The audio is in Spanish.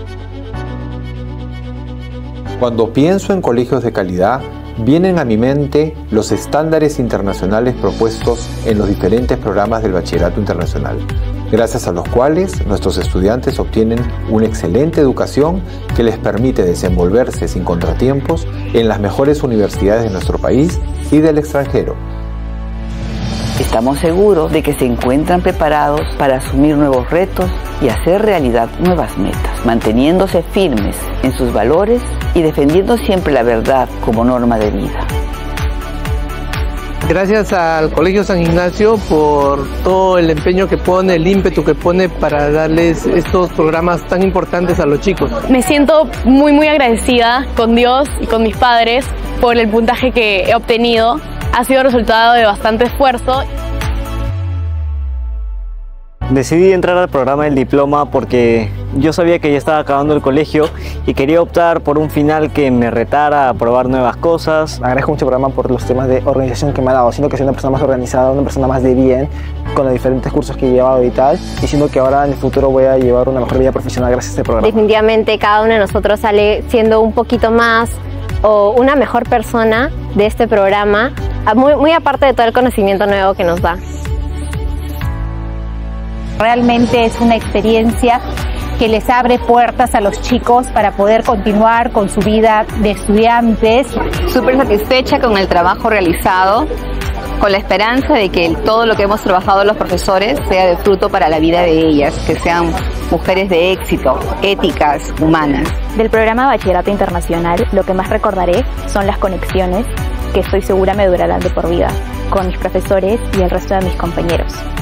Cuando pienso en colegios de calidad, vienen a mi mente los estándares internacionales propuestos en los diferentes programas del Bachillerato Internacional, gracias a los cuales nuestros estudiantes obtienen una excelente educación que les permite desenvolverse sin contratiempos en las mejores universidades de nuestro país y del extranjero. Estamos seguros de que se encuentran preparados para asumir nuevos retos y hacer realidad nuevas metas, manteniéndose firmes en sus valores y defendiendo siempre la verdad como norma de vida. Gracias al Colegio San Ignacio por todo el empeño que pone, el ímpetu que pone para darles estos programas tan importantes a los chicos. Me siento muy agradecida con Dios y con mis padres por el puntaje que he obtenido. Ha sido resultado de bastante esfuerzo. Decidí entrar al programa del diploma porque yo sabía que ya estaba acabando el colegio y quería optar por un final que me retara a probar nuevas cosas. Agradezco mucho el programa por los temas de organización que me ha dado. Siento que soy una persona más organizada, una persona más de bien, con los diferentes cursos que he llevado y tal. Y siento que ahora en el futuro voy a llevar una mejor vida profesional gracias a este programa. Definitivamente cada uno de nosotros sale siendo un poquito más o una mejor persona de este programa, muy aparte de todo el conocimiento nuevo que nos da. Realmente es una experiencia que les abre puertas a los chicos para poder continuar con su vida de estudiantes. Súper satisfecha con el trabajo realizado, con la esperanza de que todo lo que hemos trabajado los profesores sea de fruto para la vida de ellas, que sean mujeres de éxito, éticas, humanas. Del programa Bachillerato Internacional, lo que más recordaré son las conexiones que estoy segura me durarán de por vida con mis profesores y el resto de mis compañeros.